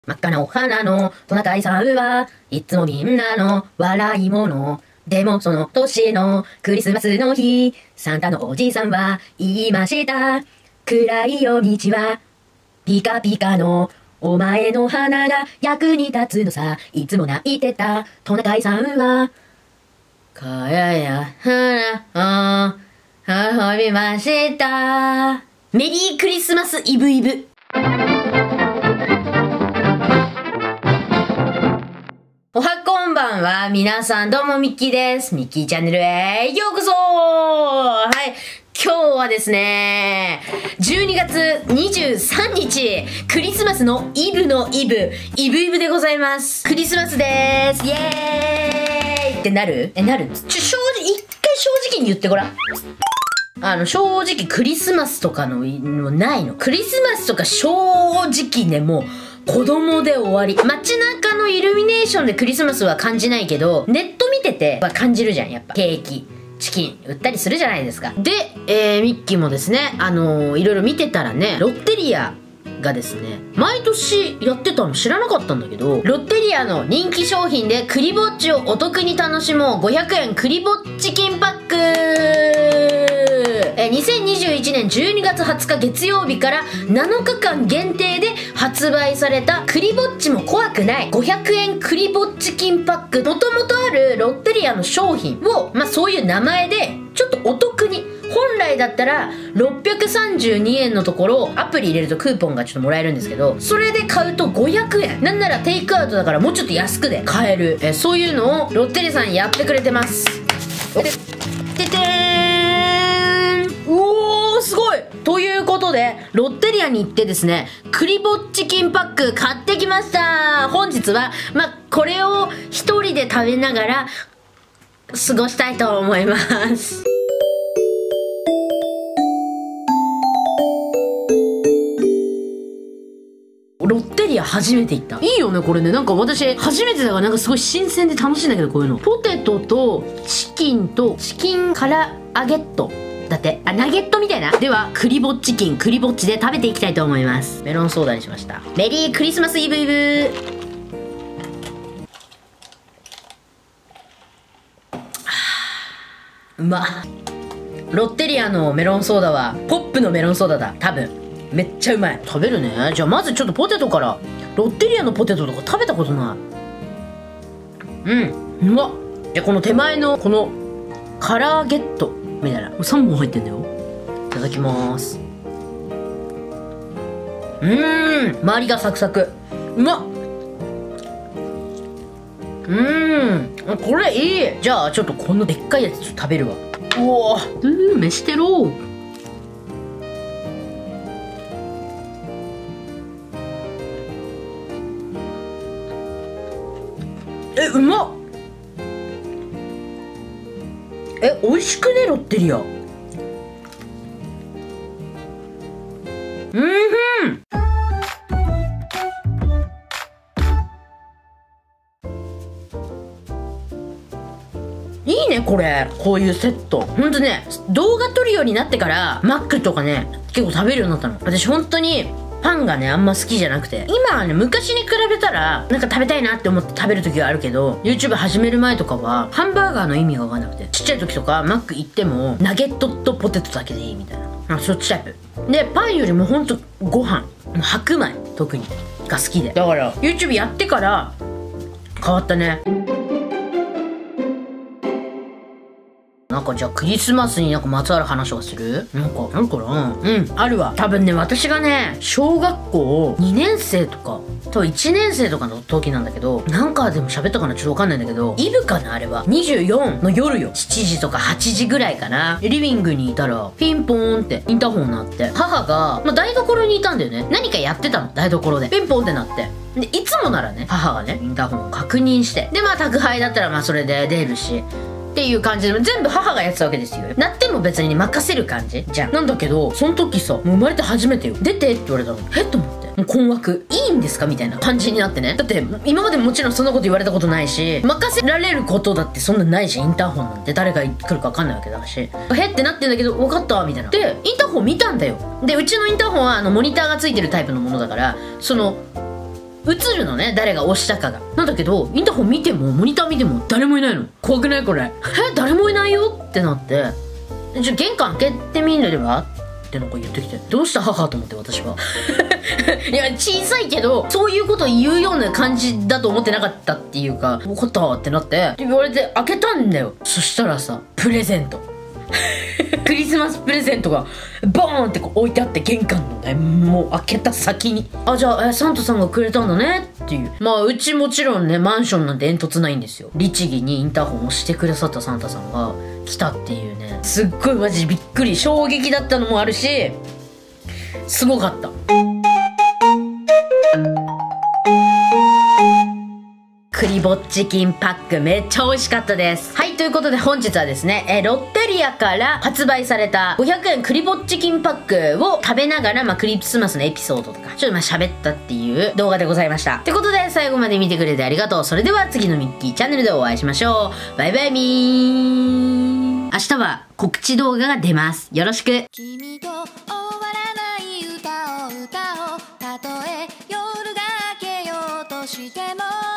真っ赤なお花のトナカイさんはいつもみんなの笑い者。でもその年のクリスマスの日、サンタのおじさんは言いました。暗い夜道はピカピカのお前の花が役に立つのさ。いつも泣いてたトナカイさんはかやや花を運びました。メリークリスマスイブイブ。おはこんばんは。皆さんどうもミッキーです。ミッキーチャンネルへようこそ。はい。今日はですね、12月23日、クリスマスのイブのイブでございます。クリスマスでーす。イエーイってなる？なる？一回正直に言ってごらん。正直クリスマスとかのないの。クリスマスとか正直ね、もう、子供で終わり。街中のイルミネーションでクリスマスは感じないけど、ネット見てては感じるじゃん、やっぱ。ケーキ、チキン売ったりするじゃないですか。で、ミッキーもですね、いろいろ見てたらね、ロッテリアがですね、毎年やってたの知らなかったんだけど、ロッテリアの人気商品でクリぼっちをお得に楽しもう500円クリぼっち金パック。2021年12月20日月曜日から7日間限定で発売されたクリぼっちも怖くない500円クリぼっち金パック。もともとあるロッテリアの商品を、そういう名前でちょっとお得に、本来だったら632円のところアプリ入れるとクーポンがちょっともらえるんですけど、それで買うと500円、なんならテイクアウトだからもうちょっと安くで買える、そういうのをロッテリアさんやってくれてます。ててーん、おーすごい。ということでロッテリアに行ってですね、クリぼっち金パック買ってきました。本日はこれを一人で食べながら過ごしたいと思います。ロッテリア初めて行った。いいよねこれね。なんか私初めてだからなんかすごい新鮮で楽しいんだけど、こういうの。ポテトとチキンから揚げットだって、ナゲットみたいな。ではクリぼっちで食べていきたいと思います。メロンソーダにしました。メリークリスマスイブイブ。うまっ。ロッテリアのメロンソーダはポップのメロンソーダだ多分。めっちゃうまい。食べるね。じゃあまずちょっとポテトから。ロッテリアのポテトとか食べたことない。うまっ。じゃあこの手前のこのカラーゲットみたいな、3本入ってんだよ。いただきます。周りがサクサク。うまっ。これいい。じゃあちょっとこのでっかいやつちょっと食べるわ。うおー、飯テロ。うまっ。美味しくねロッテリア。いいねこれ。こういうセットほんとね、動画撮るようになってからマックとかね結構食べるようになったの。私ほんとにパンがねあんま好きじゃなくて、今はね昔に比べたらなんか食べたいなって思って食べる時があるけど、 YouTube 始める前とかはハンバーガーの意味が分かんなくて、ちっちゃい時とかマック行ってもナゲットとポテトだけでいいみたいな、そっちタイプで、パンよりもほんとご飯、白米特にが好きで、だから YouTube やってから変わったね。なんかじゃあクリスマスになんかまつわる話をする？なんかな？あるわ。多分ね、私がね、小学校2年生とか、1年生とかの時なんだけど、なんかでも喋ったかなちょっとわかんないんだけど、イブかなあれは。24の夜よ。7時とか8時ぐらいかな。リビングにいたら、ピンポーンってインターホン鳴って、母が、台所にいたんだよね。何かやってたの、台所で。ピンポーンって鳴って。で、いつもならね、母がね、インターホンを確認して、で、宅配だったらそれで出るし、っていう感じで全部母がやってたわけですよ。なっても別に任せる感じじゃん。なんだけどその時さ、もう生まれて初めてよ、出てって言われたの。と思って、もう困惑。いいんですかみたいな感じになってね。だって今までもちろんそんなこと言われたことないし、任せられることだってそんなないし、インターホンなんて誰が来るか分かんないわけだし、ってなってんだけど、分かったみたいな。でインターホン見たんだよ。でうちのインターホンはモニターがついてるタイプのものだから、 映るのね、誰が押したかが。なんだけどインターホン見てもモニター見ても誰もいないの。怖くないこれ。誰もいないよってなって、玄関開けてみればってなんか言ってきて、どうした母と思って、私はいや小さいけどそういうこと言うような感じだと思ってなかったっていうか、分かったってなって言われて開けたんだよ。そしたらさ、プレゼントクリスマスプレゼントがボーンってこう置いてあって、玄関のね、もう開けた先に、あ、じゃあサンタさんがくれたんだねっていう。まあうちもちろんね、マンションなんて煙突ないんですよ。律儀にインターホンを押してくださったサンタさんが来たっていうね、すっごいマジびっくり、衝撃だったのもあるし、すごかった。クリぼっち金パックめっちゃ美味しかったです。はい、ということで本日はですね、ロッテリアから発売された500円クリぼっち金パックを食べながら、クリスマスのエピソードとかちょっと喋ったっていう動画でございました。ということで最後まで見てくれてありがとう。それでは次のミッキーチャンネルでお会いしましょう。バイバイみー。明日は告知動画が出ます。よろしく。 君と終わらない歌を歌おう。たとえ夜が明けようとしても